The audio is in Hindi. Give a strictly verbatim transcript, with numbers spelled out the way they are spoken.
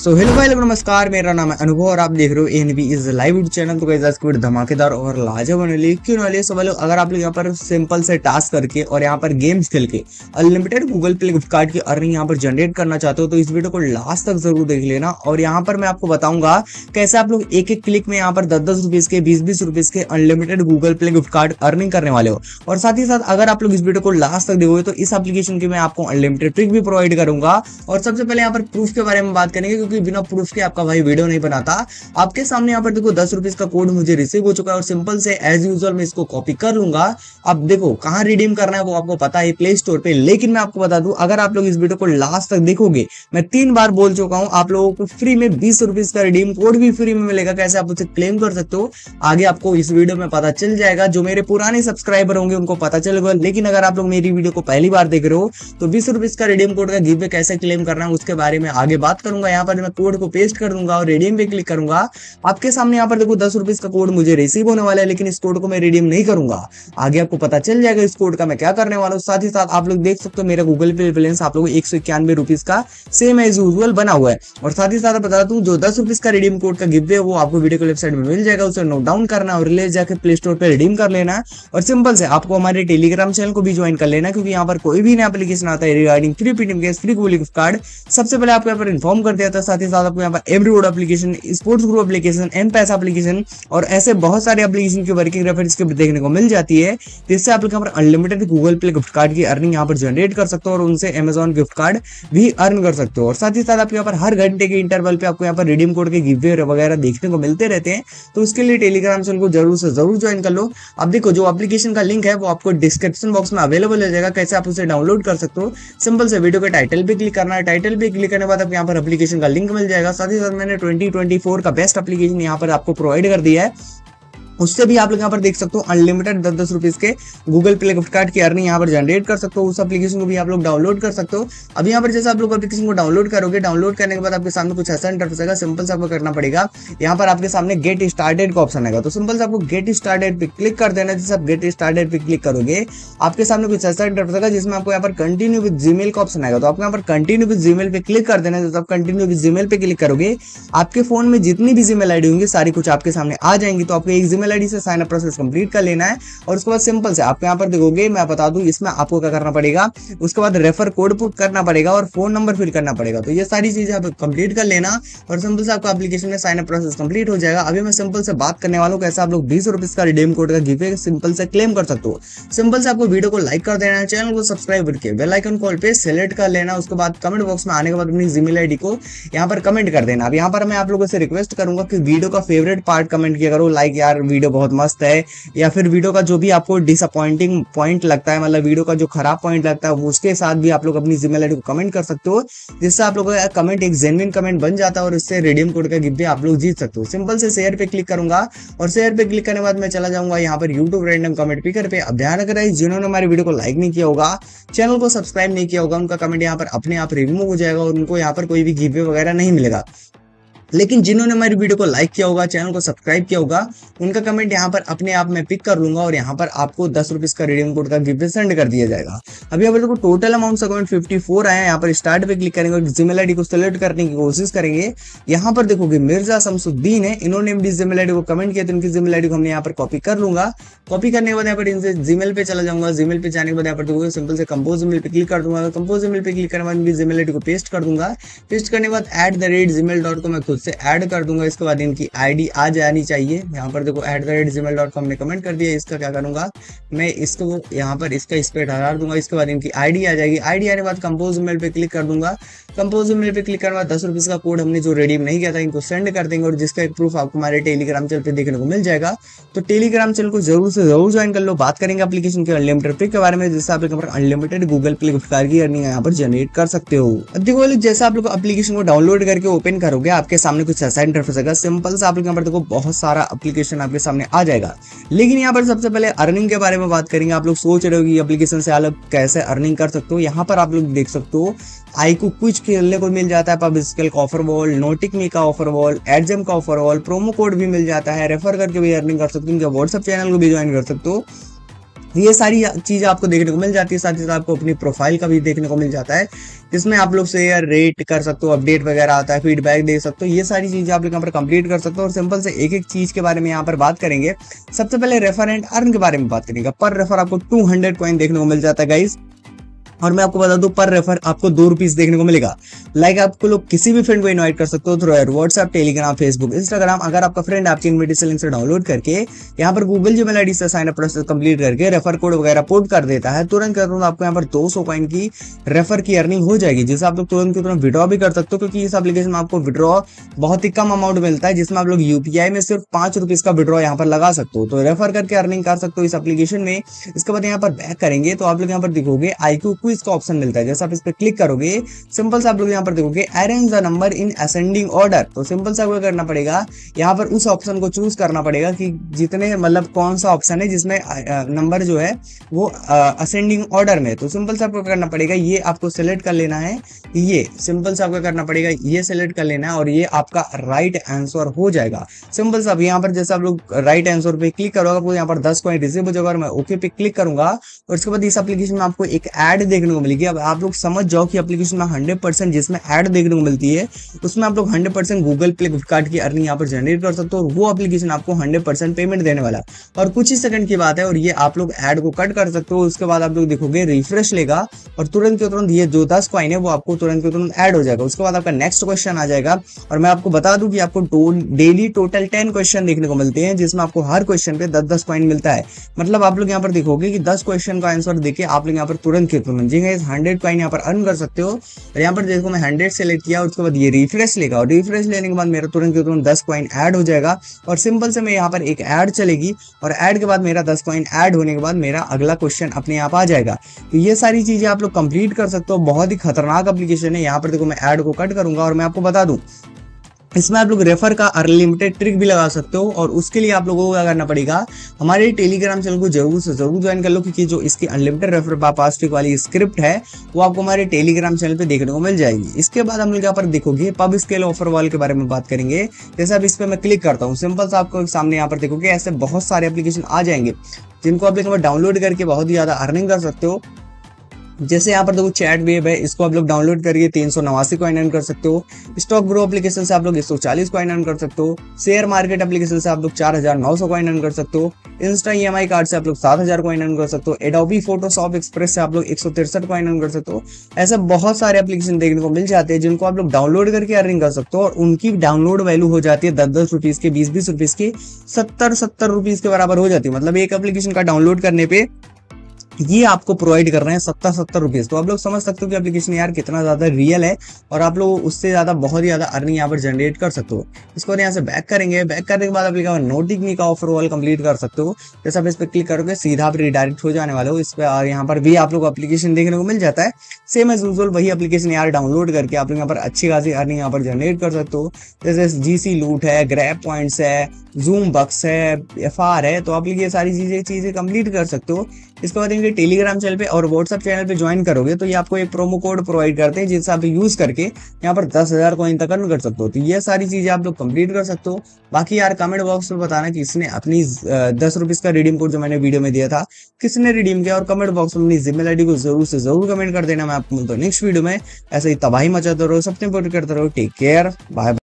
सो हेलो भाई लोग, नमस्कार। मेरा नाम है अनुभव और आप देख रहे हो NB is live YouTube channel. तो गाइस आज की वीडियो धमाकेदार और लाजवाब होने वाली क्यों वाली है। सो भाई लोग, अगर आप लोग यहाँ पर सिंपल से टास्क करके और यहाँ पर गेम्स खेल के unlimited Google Play gift card की अर्निंग यहाँ पर जनरेट करना चाहते हो तो इस वीडियो को लास्ट तक जरूर देख लेना। और यहाँ पर मैं आपको बताऊंगा कैसे आप लोग एक एक क्लिक में यहाँ पर दस दस रुपीज के बीस बीस रुपीज के unlimited Google Play gift card earning करने वाले हो। और साथ ही साथ अगर आप लोग इस वीडियो को लास्ट तक देखोगे तो इस एप्लीकेशन की मैं आपको अनलिमिटेड ट्रिक भी प्रोवाइड करूंगा। और सबसे पहले यहाँ पर प्रूफ के बारे में बात करेंगे, क्योंकि बिना प्रूफ के आपका भाई वीडियो नहीं बनाता। आपके सामने यहाँ पर देखो दस रुपीज का कोड मुझे रिसीव हो चुका है और सिंपल से एज यूजुअल मैं इसको कॉपी कर लूंगा। अब देखो कहाँ रिडीम करना है वो आपको पता है, प्ले स्टोर पे। लेकिन मैं आपको बता दूं, अगर आप लोग इस वीडियो को लास्ट तक देखोगे, मैं तीन बार बोल चुका हूं, आप लोगों को फ्री में बीस रुपीज का रिडीम कोड भी फ्री में मिलेगा। कैसे आप उसे क्लेम कर सकते हो आगे आपको इस वीडियो में पता चल जाएगा। जो मेरे पुराने सब्सक्राइबर होंगे उनको पता चलेगा, लेकिन अगर आप लोग मेरी वीडियो को पहली बार देख रहे हो तो बीस रुपीज का रिडीम कोड का गिव कैसे क्लेम करना है उसके बारे में आगे बात करूंगा। यहाँ पर मैं कोड को पेस्ट कर दूंगा और रिडीम पे क्लिक करूंगा। आपके सामने यहाँ पर देखो दस रुपीज का कोड मुझे रिसीव होने वाला है, लेकिन इस कोड को मैं रिडीम नहीं करूंगा। आगे आपको पता चल जाएगा इस कोड का मैं क्या करने वाला हूँ। साथ ही साथ आप लोग देख सकते हो मेरा गूगल पे बैलेंस आप लोग एक सौ इक्यानवे रुपीज का सेम एज यूजुअल बना हुआ है। और साथ ही साथ बता दूं, जो दस रुपीज का रिडीम कोड का गिव है वो आपको वीडियो के लेफ्ट साइड में मिल जाएगा। उसे नोट डाउन करना और ले जाकर प्ले स्टोर पे रिडीम कर लेना है। और सिंपल से आपको हमारे टेलीग्राम चैनल को भी ज्वाइन कर लेना, क्योंकि यहाँ पर कोई भी नया एप्लीकेशन आता है रिगार्डिंग फ्री पेटीएम के फ्री गूगल गिफ्ट कार्ड सबसे पहले आपको यहाँ पर इन्फॉर्म कर दिया था। साथ ही साथ आपको यहाँ पर Everywood application, sports group application, M Paisa application और ऐसे बहुत सारे एप्लीकेशन की वर्किंग रेफरेंस के देखने को मिल जाती है, जिससे आप लोग यहाँ पर unlimited Google Play gift card की अर्निंग यहाँ पर जनरेट कर सकते हो और उनसे अमेजॉन गिफ्ट कार्ड भी अर्न कर सकते हो। और साथ ही साथ आप यहाँ पर हर घंटे के इंटरवल पे आपको यहाँ पर रिडीम कोड के गिवे वगैरह देखने को मिलते रहते हैं। तो उसके लिए टेलीग्राम चैनल को जरूर से जरूर ज्वाइन कर लो। अब देखो, जो एप्लीकेशन का लिंक है वो आपको डिस्क्रिप्शन बॉक्स में अवेलेबल हो जाएगा। कैसे आप उसे डाउनलोड कर सकते हो, सिंपल से वीडियो के टाइटल पे क्लिक करना है। टाइटल पे क्लिक करने के बाद आपको यहाँ पर एप्लीकेशन का लिंक मिल जाएगा। साथ ही साथ मैंने ट्वेंटी ट्वेंटी फोर का बेस्ट एप्लीकेशन यहाँ पर आपको प्रोवाइड कर दिया है, उससे भी आप लोग यहाँ पर देख सकते हो अनलिमिटेड दस दस रुपीज के गूगल प्ले गिफ्ट कार्ड की अर्निंग यहाँ पर जनरेट कर सकते हो। उस एप्लीकेशन को भी आप लोग डाउनलोड कर सकते हो। अब यहाँ पर जैसे आप लोग एप्लीकेशन को डाउनलोड करोगे, डाउनलोड करने के बाद आपके सामने कुछ ऐसा इंटरफेस आएगा। सिंपल से आपको करना पड़ेगा, यहाँ पर आपके सामने गेट स्टार्टेड का ऑप्शन आएगा। तो सिंपल से आपको गेट स्टार्टेड पे क्लिक कर देना। जैसे आप गेट स्टार्टेड पे क्लिक करोगे, आपके सामने कुछ ऐसा इंटरफेस आएगा जिसमें आपको यहाँ पर कंटिन्यू विद जीमेल का ऑप्शन आएगा। तो आपको यहाँ पर कंटिन्यू विद जीमेल पे क्लिक कर देना। जैसे आप कंटिन्यू विद जीमेल पे क्लिक करोगे, आपके फोन में जितनी भी जीमेल आईडी होंगी सारी कुछ आपके सामने आ जाएंगी। तो आपको एक जीमेल आईडी से साइन अप प्रोसेस कंप्लीट कर लेना है। और उसके बाद सिंपल से आप यहाँ पर देखोगे, मैं बता दूं इसमें आपको क्या करना पड़ेगा, उसके बाद रेफर कोड पुट करना पड़ेगा और फोन नंबर फिल करना पड़ेगा। तो ये सारी चीजें आप कंप्लीट कर लेना और सिंपल से आपको एप्लीकेशन में साइन अप प्रोसेस कंप्लीट हो जाएगा। अभी मैं सिंपल से बात करने वाला हूं कैसे आप लोग बीस रुपीज का रिडीम कोड का गिव सिंपल से क्लेम कर सकते हो। सिंपल से आपको वीडियो को लाइक कर देना है, चैनल को सब्सक्राइब करके बेल आइकन कॉल पे सेलेक्ट कर लेना। उसके बाद कमेंट बॉक्स में आने के बाद अपनी जीमेल आईडी को यहाँ पर कमेंट कर देना। अब यहाँ पर मैं आप लोगों से रिक्वेस्ट करूंगा कि वीडियो का फेवरेट पार्ट कमेंट किया करो, लाइक यार वीडियो बहुत मस्त है, या फिर वीडियो का जो भी आपको डिसअपॉइंटिंग पॉइंट लगता है, मतलब वीडियो का जो खराब पॉइंट लगता है, उसके साथ भी आप लोग अपनी जीमेल आईडी को कमेंट कर सकते हो, जिससे आप लोगों का कमेंट एक जेन्युइन कमेंट बन जाता है और इससे रिडीम कोड का गिफ्ट भी आप लोग जीत सकते हो। सिंपल से शेयर पे क्लिक करूंगा और शेयर पे क्लिक करने के बाद मैं चला जाऊंगा यहाँ पर यूट्यूब रैंडम कमेंट पिकर पे। अब ध्यान रखें, जिन्होंने हमारे वीडियो को लाइक नहीं किया होगा, चैनल को सब्सक्राइब नहीं किया होगा, उनका कमेंट यहाँ पर अपने आप रिमूव हो जाएगा और उनको यहाँ पर कोई भी गिफ्ट वगैरह नहीं मिलेगा। लेकिन जिन्होंने हमारी वीडियो को लाइक किया होगा, चैनल को सब्सक्राइब किया होगा, उनका कमेंट यहाँ पर अपने आप में पिक कर लूंगा और यहाँ पर आपको दस रुपीज का रिडीम कोड का गिफ्ट सेंड कर दिया जाएगा। अभी आप लोगों को total amount account fifty four आया है। यहाँ पर स्टार्ट पे क्लिक करेंगे और जीमेल आईडी को सिलेक्ट करने की कोशिश करेंगे। यहाँ पर देखोगे मिर्जा शमसुद्दीन है, इन्होंने मेरी जीमेल आईडी को कमेंट किया, तो इनकी जीमेल आईडी को हमने यहाँ पर कॉपी कर लूंगा। कॉपी करने के बाद यहाँ पर इनसे जीमेल पे चला जाऊंगा। जीमेल पे जाने के बाद यहाँ पर देखोगे सिंपल से कंपोज जीमेल पे क्लिक कर दूंगा। कंपोज जीमेल पे क्लिक करने के बाद इनकी जीमेल आईडी को पेस्ट कर दूंगा। पेस्ट करने के बाद at the rate Gmail dot com मैं खुद से ऐड कर दूंगा। इसके बाद इनकी आईडी आ जानी चाहिए। यहाँ पर देखो at the rate Gmail dot com ने कमेंट कर दिया। इसका क्या करूंगा मैं, इसको यहाँ पर इसका इस पे हटा दूंगा। इसके बाद इनकी आईडी आ जाएगी। आईडी आने के बाद कंपोज ईमेल पे क्लिक कर दूंगा। कंपोज ईमेल पे क्लिक करने के बाद दस रुपीज का कोड हमने जो रिडीम नहीं किया था इनको सेंड कर देंगे और जिसका एक प्रूफ आपको हमारे टेलीग्राम चैनल पे देखने को मिल जाएगा। तो टेलीग्राम चैनल को जरूर से जरूर ज्वाइन कर लो। बात करेंगे एप्लीकेशन के अनलिमिटेड पे के बारे में, जिससे आप लोग unlimited Google Play gift card की अर्निंग यहाँ पर जनरेट कर सकते हो। अब देखो जैसे आप लोग एप्लीकेशन को डाउनलोड करके ओपन करोगे, आपके सामने कुछ ऐसा इंटरफेस आएगा। सिंपल से आप लोग यहाँ पर देखो बहुत सारा एप्लीकेशन आपके सामने आ जाएगा। लेकिन यहाँ पर सबसे पहले अर्निंग के बारे में बात करेंगे। आप लोग सोच रहे हो कि एप्लीकेशन से आप लोग कैसे अर्निंग कर सकते हो। यहाँ पर आप लोग देख सकते हो आई को कुछ खेलने को मिल जाता है, पब्लिसिकल का ऑफर वॉल, नोटिक मी का ऑफर वॉल, एडजेम का ऑफर वॉल, प्रोमो कोड भी मिल जाता है। रेफर करके भी अर्निंग कर सकते हो। इनके व्हाट्सएप चैनल को भी ज्वाइन कर सकते हो। ये सारी चीजें आपको देखने को मिल जाती है। साथ ही साथ आपको अपनी प्रोफाइल का भी देखने को मिल जाता है, जिसमें आप लोग शेयर रेट कर सकते हो, अपडेट वगैरह आता है, फीडबैक दे सकते हो। ये सारी चीजें आप लोग यहाँ पर कंप्लीट कर सकते हो। और सिंपल से एक एक चीज के बारे में यहाँ पर बात करेंगे। सबसे पहले रेफर एंड अर्न के बारे में बात करेंगे। पर रेफर आपको टू हंड्रेड कॉइन देखने को मिल जाता है गाइस। और मैं आपको बता दूं, पर रेफर आपको दो रुपीस देखने को मिलेगा। लाइक आपको लोग किसी भी फ्रेंड को इनवाइट कर सकते हो through WhatsApp, Telegram, Facebook, Instagram. अगर आपका फ्रेंड आपकी इन्विटेशन लिंक से डाउनलोड करके यहाँ पर गूगल जीमेल आईडी से साइन अप प्रोसेस कंप्लीट करके रेफर कोड वगैरह पोर्ट कर देता है, तुरंत कर तुरंत आपको यहाँ पर दो सौ कॉइन की रेफर की अर्निंग हो जाएगी, जिसे आप लोग तुरंत की तुरंत विड्रॉ भी कर सकते हो। क्योंकि इस एप्लीकेशन में आपको विड्रॉ बहुत ही कम अमाउंट मिलता है, जिसमें आप लोग यूपीआई में सिर्फ पांच रुपीज का विड्रॉ यहाँ पर लगा सकते हो। तो रेफर करके अर्निंग कर सकते हो इस एप्लीकेशन में। इसके बाद यहाँ पर बैक करेंगे तो आप लोग यहाँ पर देखोगे आईक्यू क्विज का ऑप्शन मिलता है। जैसे आप इस पर क्लिक करोगे, सिंपल से आप लोग यहाँ पर देखोगे arrange the number in ascending order. तो सिंपल से आपको करना पड़ेगा, यहाँ पर उस ऑप्शन को चूज करना पड़ेगा कि जितने मतलब कौन सा ऑप्शन है जिसमें नंबर जो है वो असेंडिंग ऑर्डर में। तो सिंपल से आपको करना पड़ेगा, ये आपको सिलेक्ट कर लेना है। ये सिंपल से आपको करना पड़ेगा, ये सिलेक्ट कर लेना है और ये आपका राइट आंसर हो जाएगा। सिंपल से अब यहाँ पर जैसे आप लोग राइट आंसर पे क्लिक करोगे, आपको यहाँ पर दस कॉइन रिसीव हो जाएगा। और मैं ओके पे क्लिक करूंगा और इसके बाद इस एप्लीकेशन में आपको एक ऐड देखने को मिलेगी। अब आप लोग समझ जाओ कि एप्लीकेशन में हंड्रेड परसेंट जिसमें ऐड देखने को मिलती है, उसमें आप लोग हंड्रेड परसेंट गूगल पे फ्लिपकार्ट की अर्निंग यहाँ पर जनरेट कर सकते हो। और वो एप्लीकेशन आपको हंड्रेड परसेंट पेमेंट देने वाला और कुछ ही सेकंड की बात है। और ये आप लोग ऐड को कट कर सकते हो। उसके बाद आप लोग देखोगे रिफ्रेश लेगा और तुरंत के तुरंत ये जो दस कॉइन है वो आपको तुरंत के तुरंत ऐड हो जाएगा। उसके बाद आपका नेक्स्ट क्वेश्चन आ जाएगा। और मैं आपको बता दूं कि आपको डेली टोटल टेन क्वेश्चन देखने को मिलते हैं, जिसमें आपको हर क्वेश्चन पे दस दस कॉइन मिलता है। मतलब आप लोग यहाँ पर देखोगे कि दस क्वेश्चन का आंसर देके आप लोग यहाँ पर तुरंत के तुरंत जी हंड्रेड कॉइन यहाँ पर अर्न कर सकते हो। और यहाँ पर देखो मैं हंड्रेड सेलेक्ट किया, उसके बाद ये रिफ्रेश लेगा और रिफ्रेश लेने के बाद मेरा तुरंत के तुरंत दस कॉइन ऐड हो जाएगा। और सिंपल से मैं यहाँ पर एक ऐड चलेगी और ऐड के बाद मेरा दस कॉइन ऐड होने के बाद मेरा अगला क्वेश्चन अपने आप आ जाएगा। तो ये सारी चीजें आप लोग कंप्लीट कर सकते हो। बहुत ही खतरनाक एप्लीकेशन है। यहाँ पर देखो मैं ऐड को कट करूंगा और मैं आपको बता दूं, इसमें आप लोग रेफर का अनलिमिटेड ट्रिक भी लगा सकते हो। और उसके लिए आप लोगों को क्या करना पड़ेगा, हमारे टेलीग्राम चैनल को जरूर से जरूर ज्वाइन कर लो, क्योंकि जो इसकी अनलिमिटेड रेफर पास ट्रिक वाली स्क्रिप्ट है वो आपको हमारे टेलीग्राम चैनल पे देखने को मिल जाएगी। इसके बाद हम लोग यहाँ पर देखोगे पब स्केल ऑफर वाल के बारे में बात करेंगे। जैसे अब इस पर मैं क्लिक करता हूँ, सिंपल से आपको सामने यहाँ पर देखोगे ऐसे बहुत सारे एप्लीकेशन आ जाएंगे, जिनको आप लोग डाउनलोड करके बहुत ही ज्यादा अर्निंग कर सकते हो। जैसे यहाँ पर देखो चैट वेब है, इसको आप लोग डाउनलोड करके तीन सौ नवासी कॉइन अर्न कर सकते हो। स्टॉक ब्रो एप्लीकेशन से आप लोग एक सौ चालीस कॉइन अर्न कर सकते हो। शेयर मार्केट एप्लीकेशन से आप लोग चार हजार नौ सौ कॉइन अर्न कर सकते हो। इंस्टा ईएमआई कार्ड से आप लोग सात हजार कॉइन अर्न कर सकते हो। एडोबी फोटोशॉप एक्सप्रेस से आप लोग एक सौ तिरसठ कॉइन अर्न कर सकते हो। ऐसे बहुत सारे एप्लीकेशन देखने को मिल जाते हैं, जिनको आप लोग डाउनलोड करके अर्निंग कर सकते हो। और उनकी डाउनलोड वैल्यू हो जाती है दस दस रुपीज की, बीस बीस रुपीज की, सत्तर सत्तर रुपीज के बराबर हो जाती है। मतलब एक एप्लीकेशन का डाउनलोड करने पे ये आपको प्रोवाइड कर रहे हैं सत्तर सत्तर रुपीज। तो आप लोग समझ सकते हो कि एप्लीकेशन यार कितना ज्यादा रियल है और आप लोग उससे ज्यादा बहुत ही ज्यादा अर्निंग यहाँ पर जनरेट कर सकते हो। इसको यहाँ से बैक करेंगे, बैक करने के बाद आप लोग नोटिक का ऑफर वाल कंप्लीट कर सकते हो। जैसे आप इस पर क्लिक करोगे सीधा आप रिडायरेक्ट हो जाने वाले हो इस पर। यहाँ पर भी आप लोग एप्लीकेशन देखने को मिल जाता है सेम एज यूजुअल। वही एप्लीकेशन यार डाउनलोड करके आप लोग यहाँ पर अच्छी खासी अर्निंग यहाँ पर जनरेट कर सकते हो। जैसे जीसी लूट है, ग्रैब पॉइंट्स है, जूम बक्स है, एफ आर है। तो आप लोग ये सारी चीजें चीजें कंप्लीट कर सकते हो। इसके बाद इनके टेलीग्राम चैनल पे और व्हाट्सएप चैनल पे ज्वाइन करोगे तो ये आपको एक प्रोमो कोड प्रोवाइड करते हैं, जिससे आप यूज करके यहाँ पर दस हजार कॉइन तक अर्न कर सकते हो। तो ये सारी चीजें आप लोग कंप्लीट कर सकते हो। बाकी यार कमेंट बॉक्स में बताना कि इसने अपनी दस रुपीज का रिडीम कोड जो मैंने वीडियो में दिया था किसने रिडीम किया, और कमेंट बॉक्स में अपनी जीमेल आईडी को जरूर से जरूर कमेंट कर देना। मैं आपको मिलता हूं नेक्स्ट वीडियो में। ऐसे ही तबाही मचाते रहो, सबसे इंपॉर्टेंट करते रहो। Take care, bye.